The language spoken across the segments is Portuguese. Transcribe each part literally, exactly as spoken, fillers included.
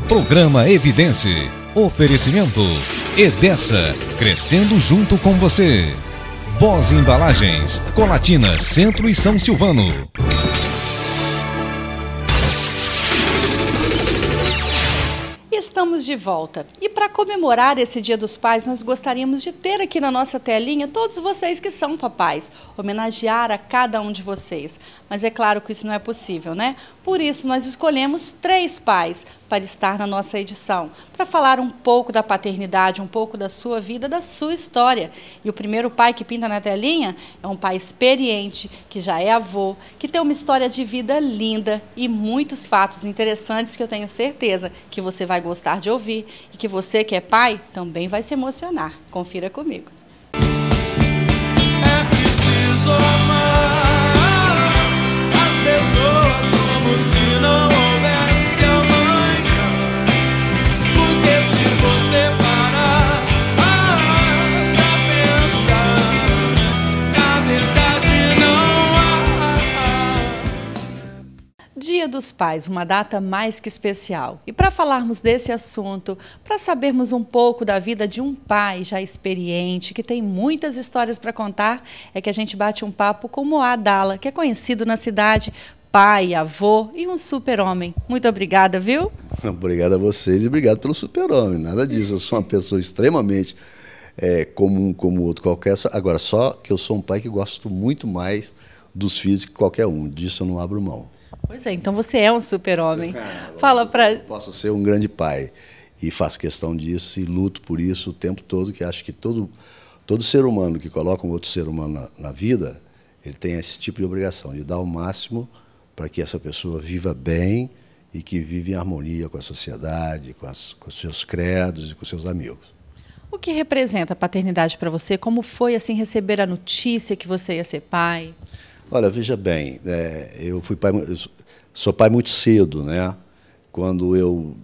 Programa Evidência. Oferecimento Edessa, crescendo junto com você. Boss Embalagens, Colatina, Centro e São Silvano. Estamos de volta. E para comemorar esse Dia dos Pais, nós gostaríamos de ter aqui na nossa telinha todos vocês que são papais, homenagear a cada um de vocês. Mas é claro que isso não é possível, né? Por isso, nós escolhemos três pais para estar na nossa edição, para falar um pouco da paternidade, um pouco da sua vida, da sua história. E o primeiro pai que pinta na telinha é um pai experiente, que já é avô, que tem uma história de vida linda e muitos fatos interessantes que eu tenho certeza que você vai gostar de ouvir e que você que é pai também vai se emocionar. Confira comigo. É preciso amar as pessoas como se não houvesse amanhã. Porque se você parar ah, pra pensar, na verdade não há. Dia dos Pais, uma data mais que especial. E para falarmos desse assunto, para sabermos um pouco da vida de um pai já experiente, que tem muitas histórias para contar, é que a gente bate um papo com Moá Dalla, que é conhecido na cidade, pai, avô e um super-homem. Muito obrigada, viu? Obrigado a vocês e obrigado pelo super-homem. Nada disso, eu sou uma pessoa extremamente é, comum como outro qualquer. Agora, só que eu sou um pai que gosto muito mais dos filhos que qualquer um. Disso eu não abro mão. Pois é, então você é um super-homem. Fala para... Posso ser um grande pai e faço questão disso e luto por isso o tempo todo, que acho que todo, todo ser humano que coloca um outro ser humano na, na vida, ele tem esse tipo de obrigação, de dar o máximo para que essa pessoa viva bem e que vive em harmonia com a sociedade, com, as, com os seus credos e com os seus amigos. O que representa a paternidade para você? Como foi assim receber a notícia que você ia ser pai? Olha, veja bem, é, eu fui pai, eu sou pai muito cedo, né? Quando eu,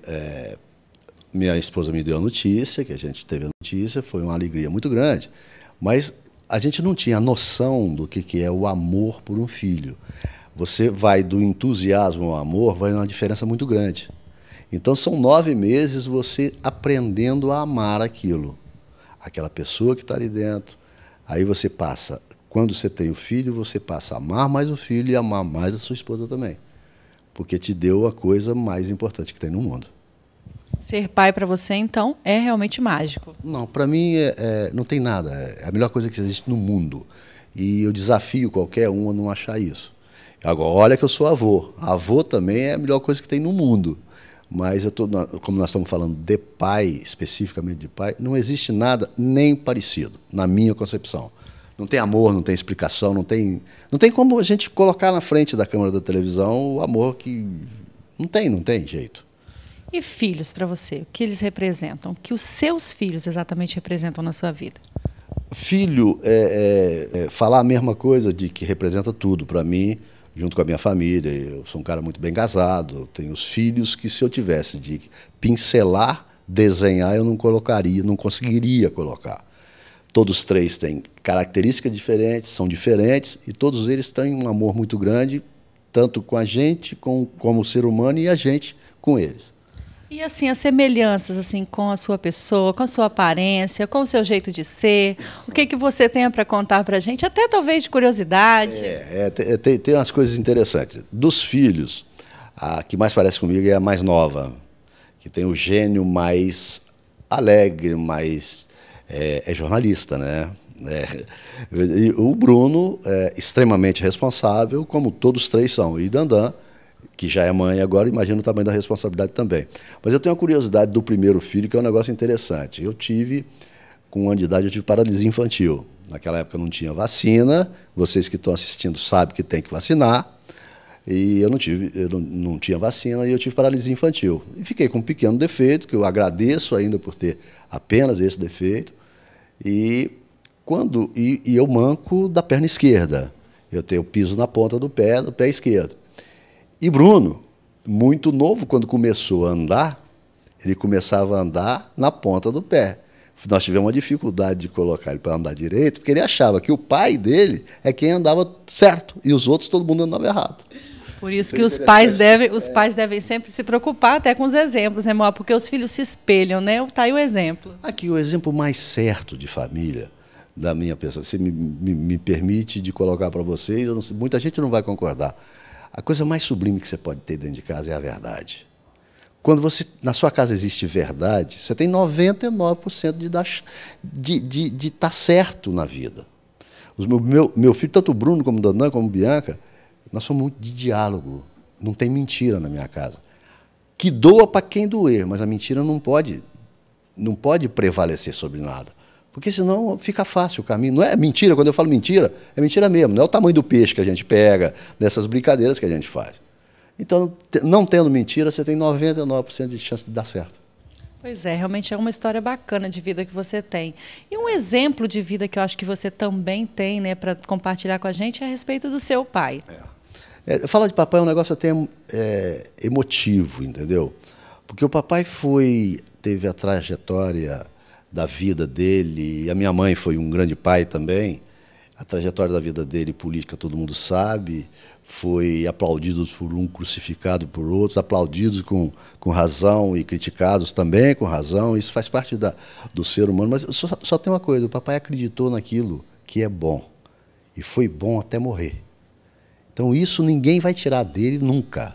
é, minha esposa me deu a notícia, que a gente teve a notícia, foi uma alegria muito grande, mas a gente não tinha noção do que, que é o amor por um filho. Você vai do entusiasmo ao amor, vai uma diferença muito grande. Então são nove meses você aprendendo a amar aquilo, aquela pessoa que está ali dentro. Aí você passa... Quando você tem o filho, você passa a amar mais o filho e amar mais a sua esposa também. Porque te deu a coisa mais importante que tem no mundo. Ser pai para você, então, é realmente mágico? Não, para mim é, é, não tem nada. É a melhor coisa que existe no mundo. E eu desafio qualquer um a não achar isso. Agora, olha que eu sou avô. Avô também é a melhor coisa que tem no mundo. Mas, eu tô, como nós estamos falando de pai, especificamente de pai, não existe nada nem parecido, na minha concepção. Não tem amor, não tem explicação, não tem, não tem como a gente colocar na frente da câmera da televisão o amor que... Não tem, não tem jeito. E filhos para você, o que eles representam? O que os seus filhos exatamente representam na sua vida? Filho, é, é, é falar a mesma coisa de que representa tudo para mim, junto com a minha família. Eu sou um cara muito bem casado, tenho os filhos que se eu tivesse de pincelar, desenhar, eu não colocaria, não conseguiria colocar. Todos três têm características diferentes, são diferentes, e todos eles têm um amor muito grande, tanto com a gente, com, como ser humano, e a gente com eles. E assim, as semelhanças assim, com a sua pessoa, com a sua aparência, com o seu jeito de ser, o que, que você tem para contar para a gente, até talvez de curiosidade? É, é, tem, tem umas coisas interessantes. Dos filhos, a que mais parece comigo é a mais nova, que tem o gênio mais alegre, mais... É, é jornalista, né? É, e o Bruno é extremamente responsável, como todos três são. E Dandan, que já é mãe agora, imagina o tamanho da responsabilidade também. Mas eu tenho uma curiosidade do primeiro filho, que é um negócio interessante. Eu tive, com um ano de idade, eu tive paralisia infantil. Naquela época não tinha vacina, vocês que estão assistindo sabem que tem que vacinar. E eu não tive, eu não, não tinha vacina e eu tive paralisia infantil. E fiquei com um pequeno defeito, que eu agradeço ainda por ter apenas esse defeito. E, quando, e, e eu manco da perna esquerda. Eu tenho piso na ponta do pé, do pé esquerdo. E Bruno, muito novo, quando começou a andar, ele começava a andar na ponta do pé. Nós tivemos uma dificuldade de colocar ele para andar direito, porque ele achava que o pai dele é quem andava certo, e os outros todo mundo andava errado. Por isso que os pais devem, os pais devem sempre se preocupar até com os exemplos, né, Moá? Porque os filhos se espelham, né? Está aí o exemplo. Aqui, o exemplo mais certo de família da minha pessoa, se me, me, me permite de colocar para vocês, eu não sei, muita gente não vai concordar. A coisa mais sublime que você pode ter dentro de casa é a verdade. Quando você, na sua casa existe verdade, você tem noventa e nove por cento de estar de, de, de tá certo na vida. Os meu, meu, meu filho, tanto o Bruno como o Danã, como a Bianca, nós somos muito de diálogo. Não tem mentira na minha casa. Que doa para quem doer, mas a mentira não pode, não pode prevalecer sobre nada. Porque senão fica fácil o caminho. Não é mentira, quando eu falo mentira, é mentira mesmo. Não é o tamanho do peixe que a gente pega, dessas brincadeiras que a gente faz. Então, não tendo mentira, você tem noventa e nove por cento de chance de dar certo. Pois é, realmente é uma história bacana de vida que você tem. E um exemplo de vida que eu acho que você também tem, né, para compartilhar com a gente, é a respeito do seu pai. É. É, falar de papai é um negócio até é, emotivo, entendeu? Porque o papai foi, teve a trajetória da vida dele, e a minha mãe foi um grande pai também. A trajetória da vida dele, política, todo mundo sabe, foi aplaudido por um, crucificado por outros, aplaudidos com, com razão e criticados também com razão. Isso faz parte da, do ser humano. Mas só, só tem uma coisa, o papai acreditou naquilo que é bom, e foi bom até morrer. Então, isso ninguém vai tirar dele nunca.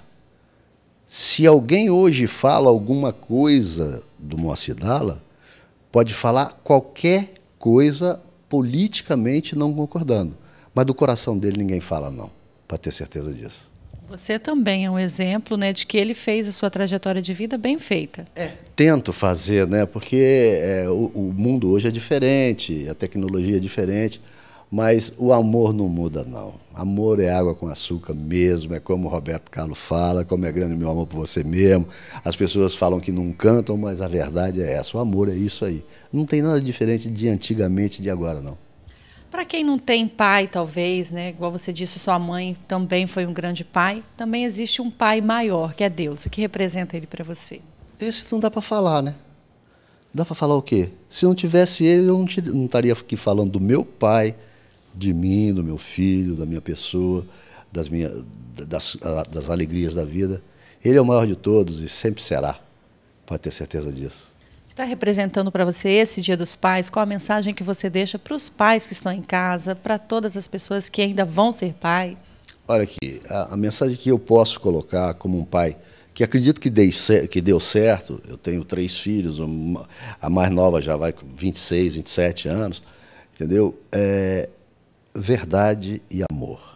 Se alguém hoje fala alguma coisa do Moacir Dalla, pode falar qualquer coisa politicamente não concordando. Mas do coração dele ninguém fala não, para ter certeza disso. Você também é um exemplo, né, de que ele fez a sua trajetória de vida bem feita. É. Tento fazer, né, porque é, o, o mundo hoje é diferente, a tecnologia é diferente. Mas o amor não muda, não. Amor é água com açúcar mesmo, é como o Roberto Carlos fala, como é grande o meu amor por você mesmo. As pessoas falam que não cantam, mas a verdade é essa, o amor é isso aí. Não tem nada diferente de antigamente e de agora, não. Para quem não tem pai, talvez, né, igual você disse, sua mãe também foi um grande pai, também existe um pai maior, que é Deus. O que representa ele para você? Esse não dá para falar, né? Dá para falar o quê? Se não tivesse ele, eu não, te, não estaria aqui falando do meu pai, de mim, do meu filho, da minha pessoa, das, minhas, das, das alegrias da vida. Ele é o maior de todos e sempre será, pode ter certeza disso. O que está representando para você esse Dia dos Pais? Qual a mensagem que você deixa para os pais que estão em casa, para todas as pessoas que ainda vão ser pai? Olha aqui, a, a mensagem que eu posso colocar como um pai, que acredito que, dei, que deu certo, eu tenho três filhos, uma, a mais nova já vai com vinte e seis, vinte e sete anos, entendeu? É, verdade e amor.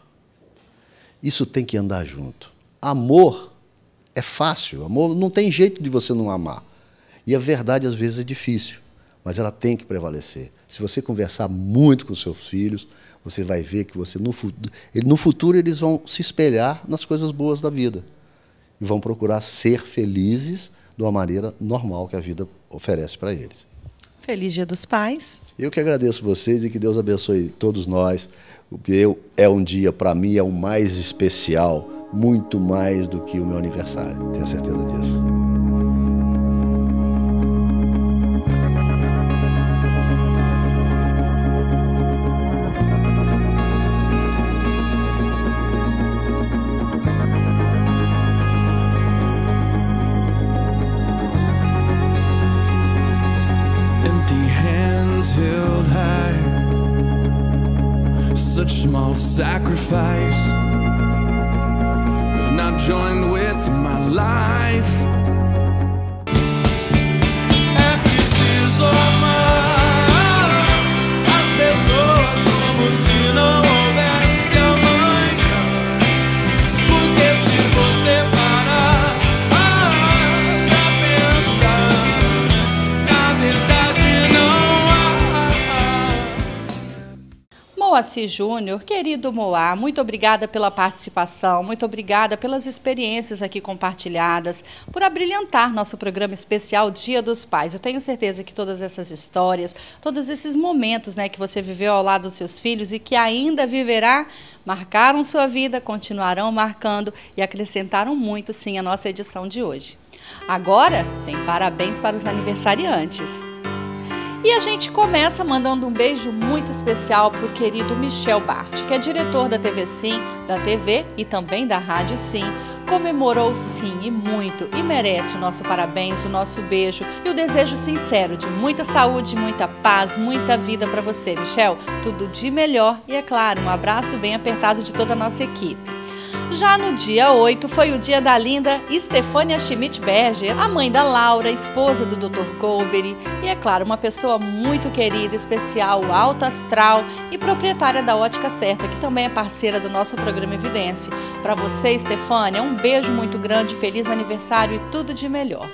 Isso tem que andar junto. Amor é fácil, amor não tem jeito de você não amar. E a verdade às vezes é difícil, mas ela tem que prevalecer. Se você conversar muito com seus filhos, você vai ver que você no futuro, no futuro eles vão se espelhar nas coisas boas da vida e vão procurar ser felizes de uma maneira normal que a vida oferece para eles. Feliz Dia dos Pais. Eu que agradeço vocês e que Deus abençoe todos nós. O que eu, é um dia, para mim, é o mais especial, muito mais do que o meu aniversário. Tenho certeza disso. Held high, such small sacrifice. If not joined with my life, é preciso amar as pessoas como se não houvesse amanhã. Porque se você parar ah, pra pensar, na verdade não. Moacir Júnior, querido Moá, muito obrigada pela participação, muito obrigada pelas experiências aqui compartilhadas, por abrilhantar nosso programa especial Dia dos Pais. Eu tenho certeza que todas essas histórias, todos esses momentos, né, que você viveu ao lado dos seus filhos e que ainda viverá, marcaram sua vida, continuarão marcando e acrescentaram muito, sim, a nossa edição de hoje. Agora, tem parabéns para os aniversariantes. E a gente começa mandando um beijo muito especial para o querido Michel Bart, que é diretor da T V Sim, da T V e também da Rádio Sim. Comemorou sim e muito e merece o nosso parabéns, o nosso beijo e o desejo sincero de muita saúde, muita paz, muita vida para você, Michel. Tudo de melhor e, é claro, um abraço bem apertado de toda a nossa equipe. Já no dia oito foi o dia da linda Stefânia Schmidt-Berger, a mãe da Laura, esposa do doutor Colbery e, é claro, uma pessoa muito querida, especial, alta astral e proprietária da Ótica Certa, que também é parceira do nosso programa Evidência. Para você, Stefânia, um beijo muito grande, feliz aniversário e tudo de melhor.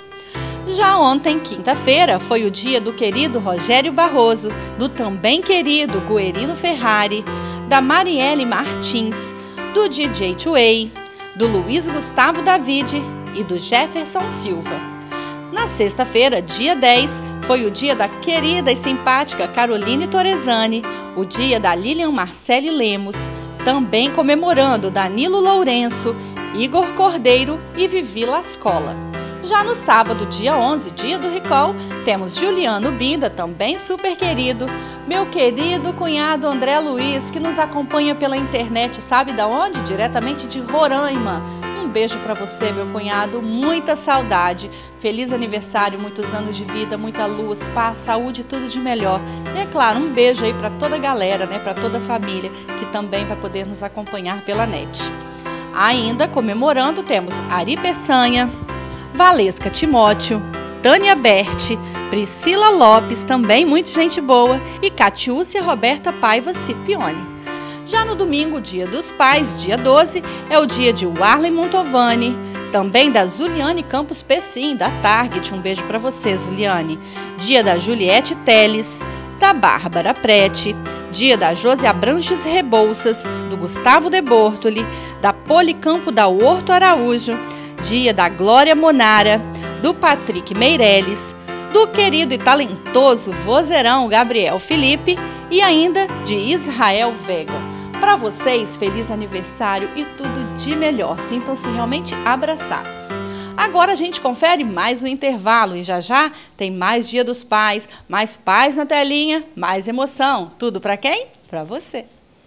Já ontem, quinta-feira, foi o dia do querido Rogério Barroso, do também querido Guerino Ferrari, da Marielle Martins, do D J Tway, do Luiz Gustavo David e do Jefferson Silva. Na sexta-feira, dia dez, foi o dia da querida e simpática Caroline Torresani, o dia da Lilian Marcele Lemos, também comemorando Danilo Lourenço, Igor Cordeiro e Vivi Lascola. Já no sábado, dia onze, dia do Recall, temos Juliano Binda, também super querido, meu querido cunhado André Luiz, que nos acompanha pela internet, sabe da onde? Diretamente de Roraima. Um beijo para você, meu cunhado, muita saudade, feliz aniversário, muitos anos de vida, muita luz, paz, saúde, tudo de melhor. E, é claro, um beijo aí para toda a galera, né, para toda a família, que também vai poder nos acompanhar pela net. Ainda comemorando, temos Ari Peçanha, Valesca Timóteo, Tânia Berti, Priscila Lopes, também muita gente boa, e Catiúcia Roberta Paiva Cipione. Já no domingo, dia dos pais, dia doze, é o dia de Warley Montovani, também da Zuliane Campos Pessim, da Target, um beijo para você, Zuliane. Dia da Juliette Teles, da Bárbara Prete, dia da Josi Abranches Rebouças, do Gustavo de Bortoli, da Policampo da Horto Araújo, dia da Glória Monara, do Patrick Meirelles, do querido e talentoso vozeirão Gabriel Felipe e ainda de Israel Vega. Para vocês, feliz aniversário e tudo de melhor. Sintam-se realmente abraçados. Agora a gente confere mais um intervalo e já já tem mais Dia dos Pais, mais pais na telinha, mais emoção. Tudo para quem? Para você.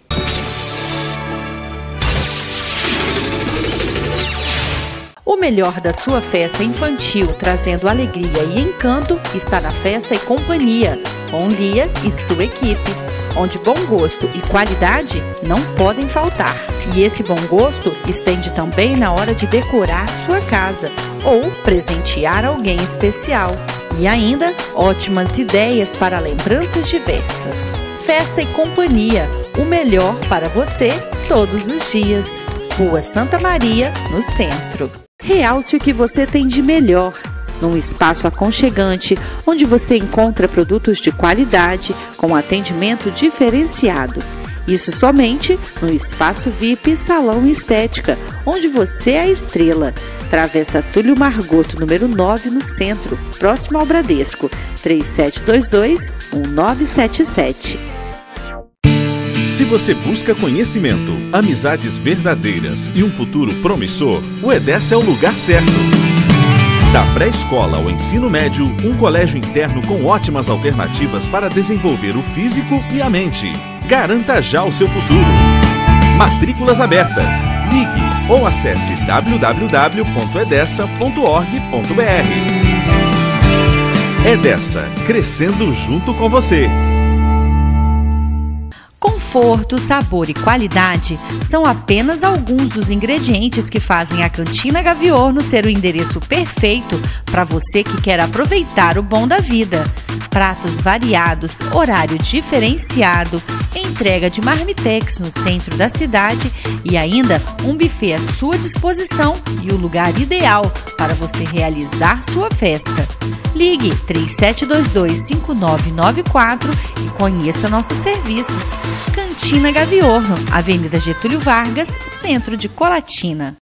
O melhor da sua festa infantil, trazendo alegria e encanto, está na Festa e Companhia, com Lia e sua equipe, onde bom gosto e qualidade não podem faltar. E esse bom gosto estende também na hora de decorar sua casa ou presentear alguém especial. E ainda, ótimas ideias para lembranças diversas. Festa e Companhia, o melhor para você todos os dias. Rua Santa Maria, no centro. Realce o que você tem de melhor, num espaço aconchegante, onde você encontra produtos de qualidade, com atendimento diferenciado. Isso somente no Espaço V I P Salão Estética, onde você é a estrela. Travessa Túlio Margoto, número nove, no centro, próximo ao Bradesco, três sete dois dois, um nove sete sete. Se você busca conhecimento, amizades verdadeiras e um futuro promissor, o Edessa é o lugar certo. Da pré-escola ao ensino médio, um colégio interno com ótimas alternativas para desenvolver o físico e a mente. Garanta já o seu futuro. Matrículas abertas. Ligue ou acesse w w w ponto edessa ponto org ponto b r. Edessa, crescendo junto com você. Conforto, sabor e qualidade são apenas alguns dos ingredientes que fazem a Cantina Gaviorno ser o endereço perfeito para você que quer aproveitar o bom da vida. Pratos variados, horário diferenciado, entrega de marmitex no centro da cidade e ainda um buffet à sua disposição e o lugar ideal para você realizar sua festa. Ligue três sete dois dois, cinco nove nove quatro e conheça nossos serviços. Cantina Gaviorno, Avenida Getúlio Vargas, centro de Colatina.